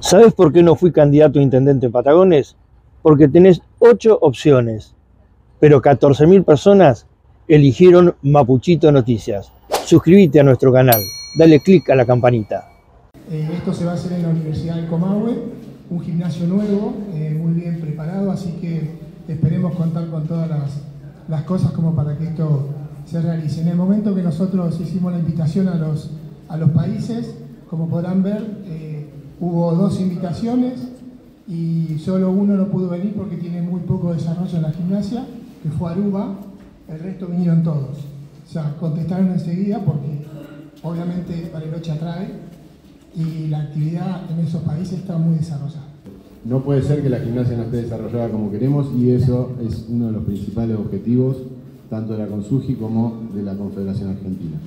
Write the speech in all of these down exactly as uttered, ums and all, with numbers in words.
¿Sabes por qué no fui candidato a intendente en Patagones? Porque tenés ocho opciones, pero catorce mil personas eligieron Mapuchito Noticias. Suscríbete a nuestro canal, dale click a la campanita. Eh, esto se va a hacer en la Universidad del Comahue, un gimnasio nuevo, eh, muy bien preparado, así que esperemos contar con todas las, las cosas como para que esto se realice. En el momento que nosotros hicimos la invitación a los, a los países, como podrán ver, eh, hubo dos invitaciones y solo uno no pudo venir porque tiene muy poco desarrollo en la gimnasia, que fue Aruba. El resto vinieron todos. O sea, contestaron enseguida porque obviamente Bariloche atrae y la actividad en esos países está muy desarrollada. No puede ser que la gimnasia no esté desarrollada como queremos y eso es uno de los principales objetivos tanto de la CONSUGI como de la Confederación Argentina.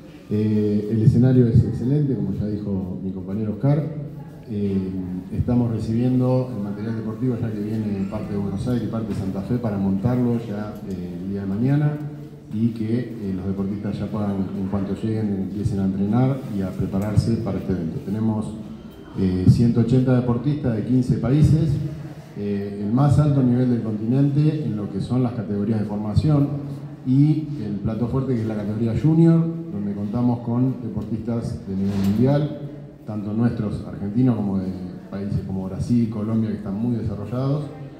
Eh, el escenario es excelente, como ya dijo mi compañero Oscar. Eh, estamos recibiendo el material deportivo ya que viene parte de Buenos Aires y parte de Santa Fe para montarlo ya eh, el día de mañana y que eh, los deportistas ya puedan, en cuanto lleguen, empiecen a entrenar y a prepararse para este evento. Tenemos eh, ciento ochenta deportistas de quince países, eh, el más alto nivel del continente en lo que son las categorías de formación y el plato fuerte que es la categoría junior, donde contamos con deportistas de nivel mundial, tanto nuestros argentinos como de países como Brasil y Colombia que están muy desarrollados.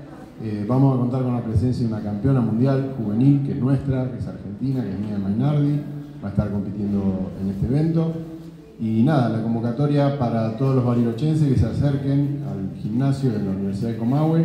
Eh, vamos a contar con la presencia de una campeona mundial juvenil que es nuestra, que es argentina, que es Mía Mainardi, va a estar compitiendo en este evento. Y nada, la convocatoria para todos los barilochenses que se acerquen al gimnasio de la Universidad de Comahue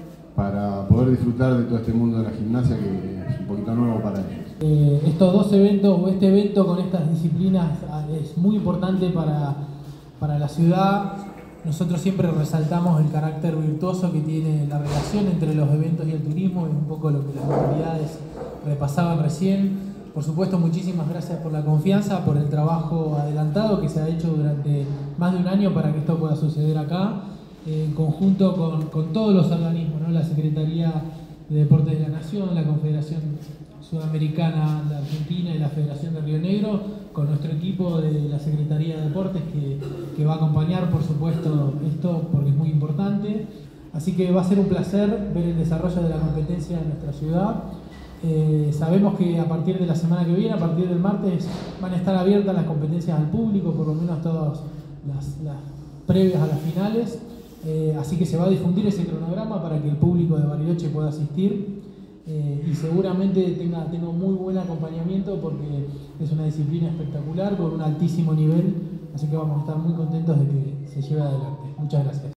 para poder disfrutar de todo este mundo de la gimnasia que es un poquito nuevo para ellos. Eh, estos dos eventos, o este evento con estas disciplinas es muy importante para, para la ciudad. Nosotros siempre resaltamos el carácter virtuoso que tiene la relación entre los eventos y el turismo, es un poco lo que las autoridades repasaban recién. Por supuesto, muchísimas gracias por la confianza, por el trabajo adelantado que se ha hecho durante más de un año para que esto pueda suceder acá, en conjunto con, con todos los organismos, ¿no? La Secretaría de Deportes de la Nación, la Confederación Sudamericana de Argentina y la Federación de Río Negro, con nuestro equipo de la Secretaría de Deportes que, que va a acompañar, por supuesto, esto porque es muy importante. Así que va a ser un placer ver el desarrollo de la competencia en nuestra ciudad. Eh, sabemos que a partir de la semana que viene, a partir del martes, van a estar abiertas las competencias al público, por lo menos todas las, las previas a las finales. Eh, así que se va a difundir ese cronograma para que el público de Bariloche pueda asistir. Eh, y seguramente tenga, tenga muy buen acompañamiento porque es una disciplina espectacular con un altísimo nivel, así que vamos a estar muy contentos de que se lleve adelante. Muchas gracias.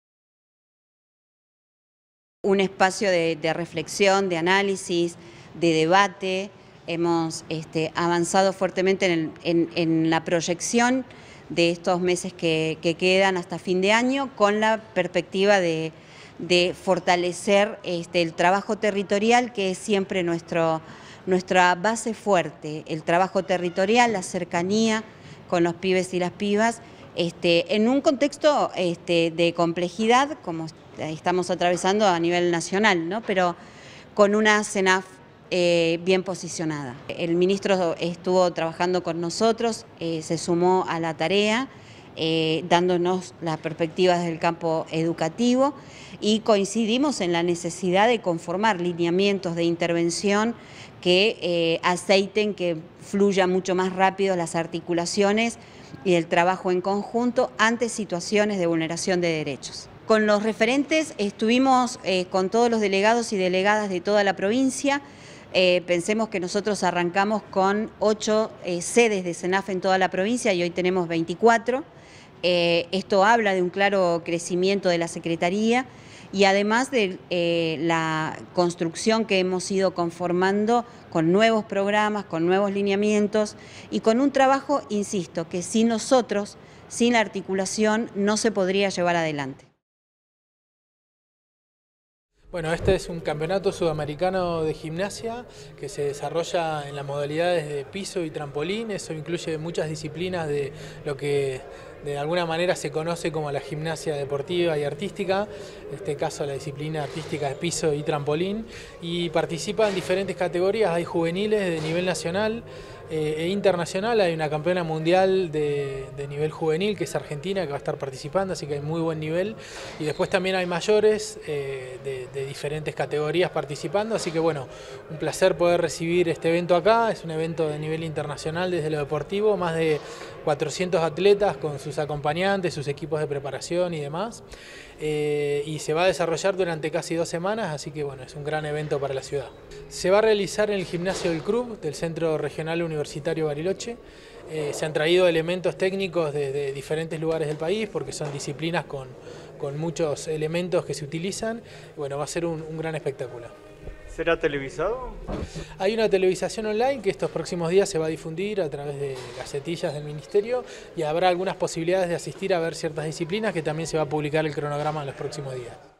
Un espacio de, de reflexión, de análisis, de debate. Hemos este, avanzado fuertemente en, el, en, en la proyección de estos meses que, que quedan hasta fin de año con la perspectiva de de fortalecer este, el trabajo territorial, que es siempre nuestro, nuestra base fuerte, el trabajo territorial, la cercanía con los pibes y las pibas, este, en un contexto este, de complejidad, como estamos atravesando a nivel nacional, ¿no? Pero con una CENAF eh, bien posicionada. El ministro estuvo trabajando con nosotros, eh, se sumó a la tarea, Eh, dándonos las perspectivas del campo educativo y coincidimos en la necesidad de conformar lineamientos de intervención que eh, aceiten, que fluya mucho más rápido las articulaciones y el trabajo en conjunto ante situaciones de vulneración de derechos. Con los referentes estuvimos eh, con todos los delegados y delegadas de toda la provincia. Eh, pensemos que nosotros arrancamos con ocho eh, sedes de CENAF en toda la provincia y hoy tenemos veinticuatro. Eh, esto habla de un claro crecimiento de la Secretaría y además de eh, la construcción que hemos ido conformando con nuevos programas, con nuevos lineamientos y con un trabajo, insisto, que sin nosotros, sin la articulación, no se podría llevar adelante. Bueno, este es un campeonato sudamericano de gimnasia que se desarrolla en las modalidades de piso y trampolín. Eso incluye muchas disciplinas de lo que de alguna manera se conoce como la gimnasia deportiva y artística. En este caso la disciplina artística es piso y trampolín. Y participa en diferentes categorías. Hay juveniles de nivel nacional, eh, e internacional. Hay una campeona mundial de, de nivel juvenil, que es Argentina, que va a estar participando, así que hay muy buen nivel. Y después también hay mayores eh, de, de diferentes categorías participando, así que bueno, un placer poder recibir este evento acá. Es un evento de nivel internacional desde lo deportivo, más de cuatrocientos atletas con sus acompañantes, sus equipos de preparación y demás. Eh, y se va a desarrollar durante casi dos semanas, así que bueno, es un gran evento para la ciudad. Se va a realizar en el gimnasio del C R U B, del Centro Regional Universitario Bariloche. Eh, se han traído elementos técnicos desde diferentes lugares del país, porque son disciplinas con, con muchos elementos que se utilizan. Bueno, va a ser un, un gran espectáculo. ¿Será televisado? Hay una televisación online que estos próximos días se va a difundir a través de gacetillas del Ministerio, y habrá algunas posibilidades de asistir a ver ciertas disciplinas, que también se va a publicar el cronograma en los próximos días.